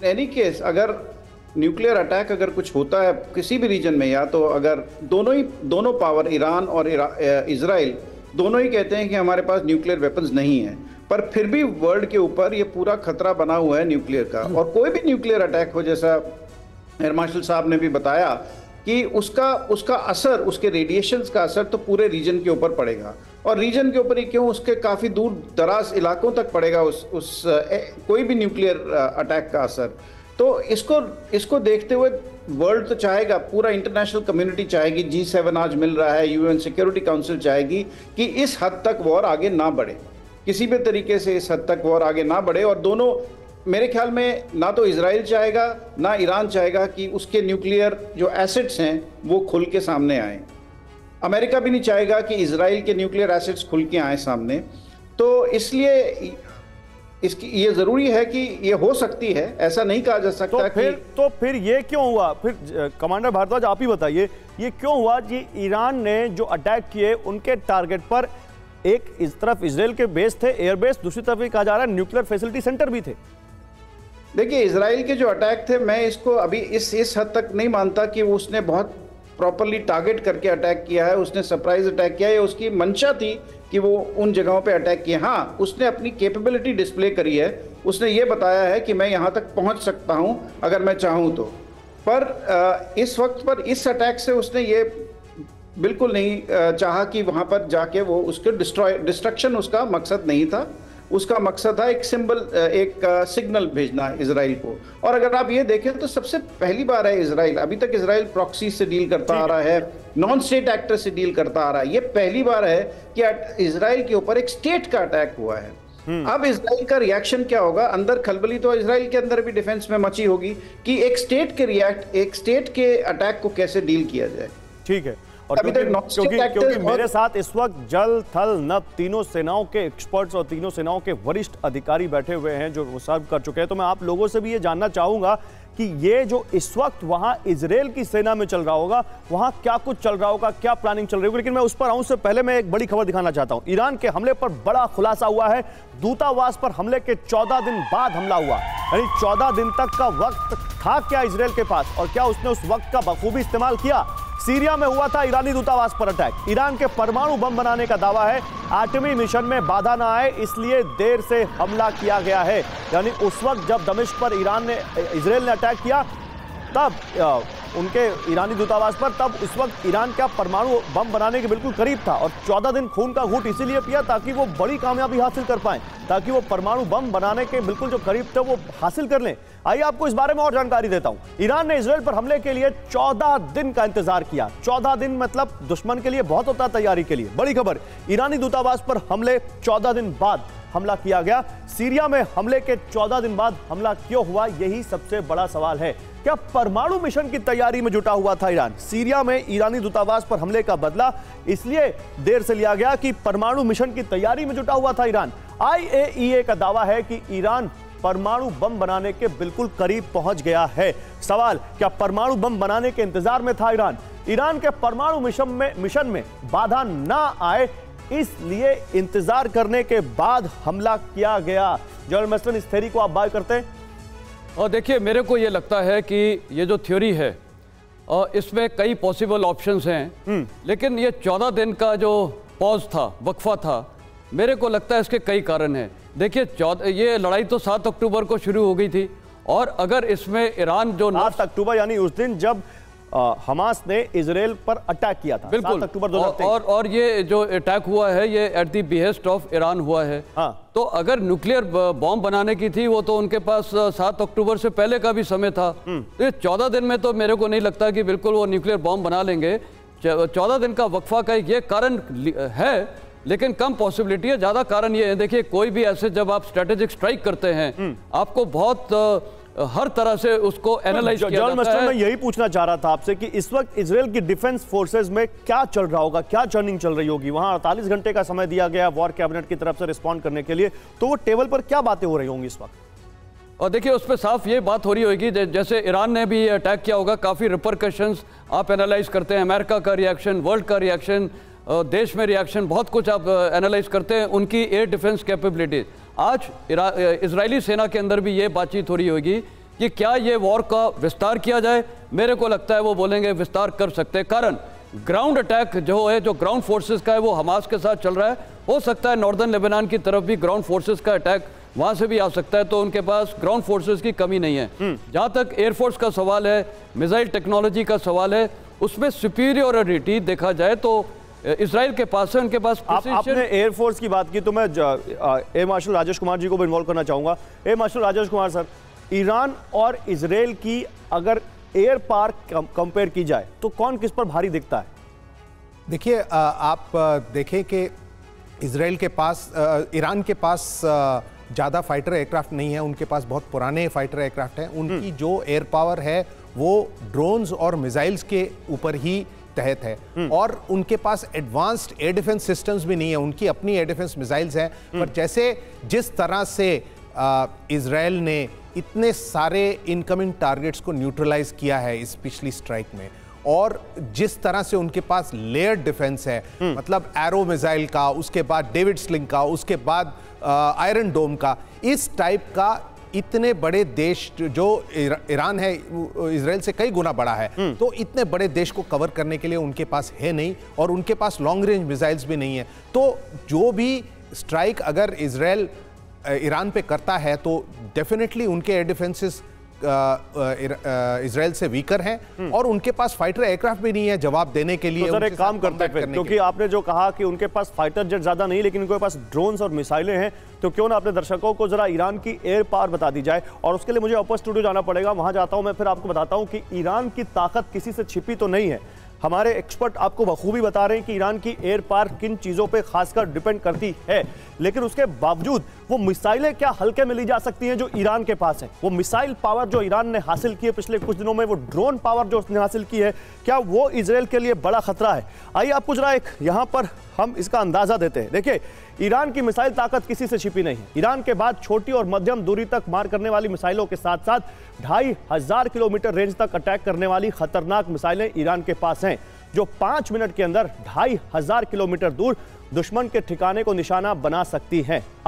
Any case अगर nuclear attack अगर कुछ होता है किसी भी रीजन में, या तो अगर दोनों पावर ईरान और इजराइल दोनों ही कहते हैं कि हमारे पास न्यूक्लियर वेपन्स नहीं है, पर फिर भी वर्ल्ड के ऊपर ये पूरा खतरा बना हुआ है न्यूक्लियर का। और कोई भी न्यूक्लियर अटैक हो, जैसा एयर मार्शल साहब ने भी बताया कि उसका असर, उसके रेडिएशंस का असर तो पूरे रीजन के ऊपर पड़ेगा। और रीजन के ऊपर ही क्यों, उसके काफ़ी दूर दराज इलाकों तक पड़ेगा कोई भी न्यूक्लियर अटैक का असर। तो इसको देखते हुए वर्ल्ड तो चाहेगा, पूरा इंटरनेशनल कम्युनिटी चाहेगी, G7 आज मिल रहा है, UN सिक्योरिटी काउंसिल चाहेगी कि इस हद तक वॉर आगे ना बढ़े, किसी भी तरीके से इस हद तक वॉर आगे ना बढ़े। और दोनों, मेरे ख्याल में ना तो इजराइल चाहेगा ना ईरान चाहेगा कि उसके न्यूक्लियर जो एसेट्स हैं वो खुल के सामने आए। अमेरिका भी नहीं चाहेगा कि इजराइल के न्यूक्लियर एसेट्स खुल के आए सामने। तो इसलिए ये जरूरी है कि ये हो सकती है, ऐसा नहीं कहा जा सकता। तो फिर ये क्यों हुआ? फिर कमांडर भारद्वाज आप ही बताइए, ये क्यों हुआ कि ईरान ने जो अटैक किए उनके टारगेट पर एक इस तरफ इजराइल के बेस थे, एयरबेस, दूसरी तरफ ये कहा जा रहा है न्यूक्लियर फैसिलिटी सेंटर भी थे। देखिए, इजराइल के जो अटैक थे, मैं इसको अभी इस हद तक नहीं मानता कि वो उसने बहुत प्रॉपरली टारगेट करके अटैक किया है, उसने सरप्राइज अटैक किया है, उसकी मंशा थी कि वो उन जगहों पे अटैक किए। हाँ, उसने अपनी कैपेबिलिटी डिस्प्ले करी है, उसने ये बताया है कि मैं यहाँ तक पहुँच सकता हूँ अगर मैं चाहूँ तो। पर इस वक्त पर इस अटैक से उसने ये बिल्कुल नहीं चाहा कि वहाँ पर जाके वो उसके डिस्ट्रक्शन उसका मकसद नहीं था। उसका मकसद था एक सिग्नल भेजना इजराइल को। और अगर आप ये देखें तो सबसे पहली बार है इजराइल, अभी तक इजराइल प्रॉक्सी से डील करता आ रहा है, नॉन स्टेट एक्टर से डील करता आ रहा है, ये पहली बार है कि इजराइल के ऊपर एक स्टेट का अटैक हुआ है। अब इजराइल का रिएक्शन क्या होगा? अंदर खलबली तो इजराइल के अंदर भी डिफेंस में मची होगी कि एक स्टेट के अटैक को कैसे डील किया जाए। ठीक है। और क्योंकि मेरे साथ इस वक्त जल, थल, नभ तीनों सेनाओं के एक्सपर्ट्स और तीनों सेनाओं के वरिष्ठ अधिकारी बैठे हुए हैं जो सर्व कर चुके हैं, तो मैं आप लोगों से भी ये जानना चाहूंगा कि ये जो इस वक्त वहां इजराइल की सेना में चल रहा होगा, वहां क्या कुछ चल रहा होगा, क्या प्लानिंग चल रही होगी। लेकिन मैं उस पर आऊं से पहले मैं एक बड़ी खबर दिखाना चाहता हूं। ईरान के हमले पर बड़ा खुलासा हुआ है। दूतावास पर हमले के 14 दिन बाद हमला हुआ, यानी 14 दिन तक का वक्त था क्या इजराइल के पास, और क्या उसने उस वक्त का बखूबी इस्तेमाल किया? सीरिया में हुआ था ईरानी दूतावास पर अटैक। ईरान के परमाणु बम बनाने का दावा है। एटमी मिशन में बाधा ना आए इसलिए देर से हमला किया गया है। यानी उस वक्त जब दमिश्क पर इजराइल ने अटैक किया, तब उनके ईरानी दूतावास पर, तब उस वक्त ईरान का परमाणु बम बनाने के बिल्कुल करीब था। और 14 दिन खून का घूंट इसीलिए पिया ताकि वो बड़ी कामयाबी हासिल कर पाएं, ताकि वो परमाणु बम बनाने के बिल्कुल जो करीब थे वो हासिल कर लें। आइए आपको इस बारे में और जानकारी देता हूं। ईरान ने इजराइल पर हमले के लिए 14 दिन का इंतजार किया। 14 दिन मतलब दुश्मन के लिए बहुत होता तैयारी के लिए। बड़ी खबर, ईरानी दूतावास पर हमले 14 दिन बाद हमला किया गया। सीरिया में हमले के 14 दिन बाद हमला क्यों हुआ, यही सबसे बड़ा सवाल है। क्या परमाणु मिशन की तैयारी में जुटा हुआ था ईरान? सीरिया में ईरानी दूतावास पर हमले का बदला इसलिए देर से लिया गया कि परमाणु मिशन की तैयारी में जुटा हुआ था ईरान। IAEA का दावा है कि ईरान परमाणु बम बनाने के बिल्कुल करीब पहुंच गया है। सवाल, क्या परमाणु बम बनाने के इंतजार में था ईरान? ईरान के परमाणु मिशन में बाधा ना आए इसलिए इंतजार करने के बाद हमला किया गया। जनरल मस्टन, इस थ्योरी को आप बाय करते हैं? और देखिए, मेरे को ये लगता है कि ये जो थ्योरी है और इसमें कई पॉसिबल ऑप्शंस हैं, लेकिन ये 14 दिन का जो पॉज था, वक्फा था, मेरे को लगता है इसके कई कारण हैं। देखिए, ये लड़ाई तो 7 अक्टूबर को शुरू हो गई थी, और अगर इसमें ईरान जो 7 अक्टूबर यानी उस दिन जब हमास ने इजराइल पर अटैक किया था, बिल्कुल 7 अक्टूबर 2023। और ये जो अटैक हुआ है ये at the behest of Iran हुआ है। हाँ। तो अगर न्यूक्लियर बॉम्ब बनाने की थी, वो तो उनके पास 7 अक्टूबर से पहले का भी समय था। तो 14 दिन में तो मेरे को नहीं लगता कि बिल्कुल वो न्यूक्लियर बॉम्ब बना लेंगे। 14 दिन का वक्फा का ये कारण है, लेकिन कम पॉसिबिलिटी है। ज्यादा कारण ये है, देखिए, कोई भी ऐसे जब आप स्ट्रेटेजिक स्ट्राइक करते हैं, आपको बहुत हर तरह से उसको एनालाइज किया जाता है। मैं यही पूछना चाह रहा था आपसे कि इस वक्त इजराइल की डिफेंस फोर्सेस में क्या चल रहा होगा, क्या चर्निंग चल रही होगी? वहां 48 घंटे का समय दिया गया वॉर कैबिनेट की तरफ से रिस्पॉन्ड करने के लिए, तो वो टेबल पर क्या बातें हो रही होंगी इस वक्त? और देखिए, उस पर साफ ये बात हो रही होगी, जैसे ईरान ने भी अटैक किया होगा, काफ़ी रिपरकशंस आप एनालाइज करते हैं, अमेरिका का रिएक्शन, वर्ल्ड का रिएक्शन, देश में रिएक्शन, बहुत कुछ आप एनालाइज करते हैं, उनकी एयर डिफेंस कैपेबिलिटी। आज इजरायली सेना के अंदर भी ये बातचीत हो रही होगी कि क्या ये वॉर का विस्तार किया जाए। मेरे को लगता है वो बोलेंगे विस्तार कर सकते हैं, कारण ग्राउंड अटैक जो है, जो ग्राउंड फोर्सेस का है वो हमास के साथ चल रहा है। हो सकता है नॉर्दर्न लेबनान की तरफ भी ग्राउंड फोर्सेस का अटैक वहां से भी आ सकता है, तो उनके पास ग्राउंड फोर्सेस की कमी नहीं है। जहां तक एयरफोर्स का सवाल है, मिसाइल टेक्नोलॉजी का सवाल है, उसमें सुपीरियरिटी देखा जाए तो इजराइल के पास है, उनके पास। आपने एयरफोर्स की बात की तो मैं एयर मार्शल राजेश कुमार जी को भी इन्वॉल्व करना चाहूंगा। Air marshal Rajesh Kumar sir, Iran और इजराइल की अगर एयर पार कंपेयर की जाए तो कौन किस पर भारी दिखता है? देखिए, आप देखें कि इजराइल के पास, ईरान के पास ज़्यादा फाइटर एयरक्राफ्ट नहीं है, उनके पास बहुत पुराने फाइटर एयरक्राफ्ट हैं। उनकी जो एयर पावर है वो ड्रोन्स और मिसाइल्स के ऊपर ही तहत है, और उनके पास एडवांस्ड एयर डिफेंस सिस्टम्स भी नहीं है। उनकी अपनी एयर डिफेंस मिसाइल्स हैं, पर जैसे जिस तरह से इजराइल ने इतने सारे इनकमिंग टारगेट्स को न्यूट्रलाइज किया है इस पिछली स्ट्राइक में, और जिस तरह से उनके पास लेयर डिफेंस है, मतलब एरो मिसाइल का, उसके बाद डेविड स्लिंग का, उसके बाद आयरन डोम का, इस टाइप का इतने बड़े देश जो ईरान है इजराइल से कई गुना बड़ा है, तो इतने बड़े देश को कवर करने के लिए उनके पास है नहीं, और उनके पास लॉन्ग रेंज मिसाइल्स भी नहीं है। तो जो भी स्ट्राइक अगर इजराइल ईरान पे करता है तो डेफिनेटली उनके एयर डिफेंसेस इजराइल से वीकर हैं, और उनके पास फाइटर एयरक्राफ्ट भी नहीं है जवाब देने के लिए। तो सर एक काम करते हैं, क्योंकि आपने जो कहा कि उनके पास फाइटर जेट ज्यादा नहीं, लेकिन उनके पास ड्रोन्स और मिसाइलें हैं, तो क्यों ना अपने दर्शकों को जरा ईरान की एयर पावर बता दी जाए। और उसके लिए मुझे अपर स्टूडियो जाना पड़ेगा, वहां जाता हूं मैं, फिर आपको बताता हूं कि ईरान की ताकत किसी से छिपी तो नहीं है। हमारे एक्सपर्ट आपको बखूबी बता रहे हैं कि ईरान की एयर पावर किन चीज़ों पे खासकर डिपेंड करती है, लेकिन उसके बावजूद वो मिसाइलें क्या हल्के में ली जा सकती हैं जो ईरान के पास है। वो मिसाइल पावर जो ईरान ने हासिल की है पिछले कुछ दिनों में, वो ड्रोन पावर जो उसने हासिल की है, क्या वो इजराइल के लिए बड़ा खतरा है? आइए आपको जरा एक यहाँ पर हम इसका अंदाजा देते हैं। देखिए, ईरान की मिसाइल ताकत किसी से छिपी नहीं है। ईरान के बाद छोटी और मध्यम दूरी तक मार करने वाली मिसाइलों के साथ साथ 2500 किलोमीटर रेंज तक अटैक करने वाली खतरनाक मिसाइलें ईरान के पास हैं, जो 5 मिनट के अंदर 2500 किलोमीटर दूर दुश्मन के ठिकाने को निशाना बना सकती हैं।